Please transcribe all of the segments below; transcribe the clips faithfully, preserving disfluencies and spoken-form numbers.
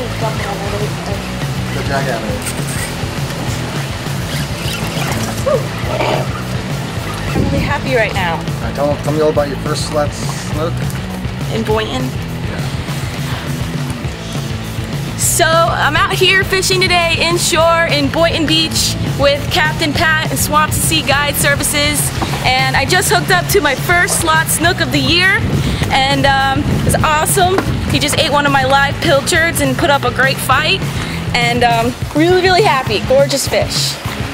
Good drag out of it. I'm really happy right now. Right, tell, tell me all about your first slat snook. In Boynton. Yeah. So I'm out here fishing today inshore in Boynton Beach with Captain Pat and Swamp to Sea Guide Services, and I just hooked up to my first slot snook of the year, and um, it was awesome. He just ate one of my live pilchards and put up a great fight, and um, really, really happy. Gorgeous fish.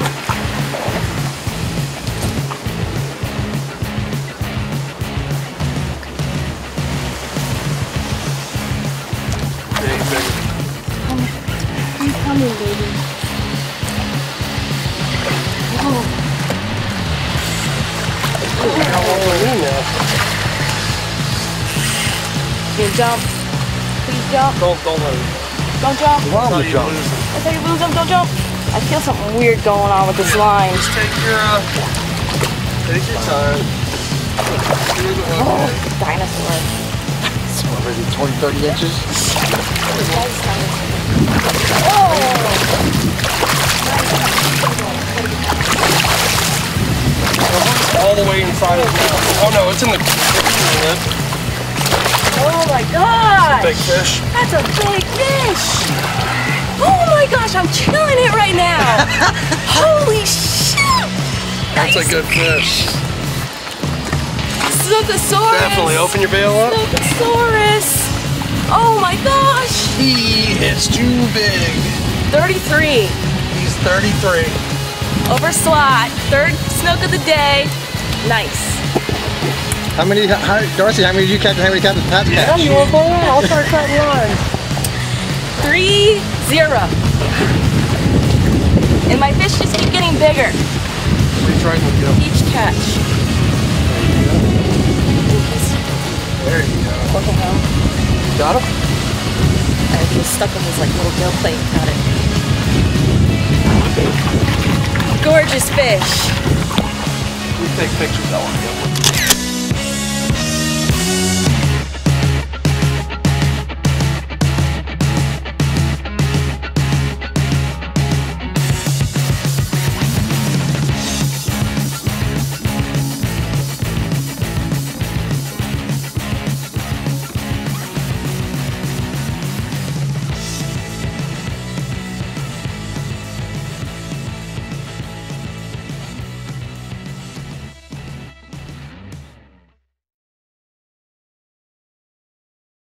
I'm coming, baby. Oh. You jump. Please jump. Don't, don't let it. Don't jump. Why don't you jump? I thought you lose them. Don't jump. I feel something weird going on with this line. Just take your, uh, take your time. Oh, dinosaur. So what is it, twenty, thirty inches? All the way inside of it now. Oh no, it's in the lip. Oh my gosh! Big fish. That's a big fish! Oh my gosh, I'm killing it right now! Holy shit! That's Nice. a good fish. Snookosaurus! Definitely open your bail up. Snookosaurus! Oh my gosh! He is too big. thirty-three. He's thirty-three. Over slot. Third snook of the day. Nice. How many, how, Darcy, how many did you catch and how many Captain Pat catch? Yeah, you want more? I'll start cutting lines. Three, zero. And my fish just keep getting bigger. He's right with you. Each catch. There you go. What the hell? Got him? I was stuck on this like little gill plate. Got it. Gorgeous fish. We take pictures, I want to get one.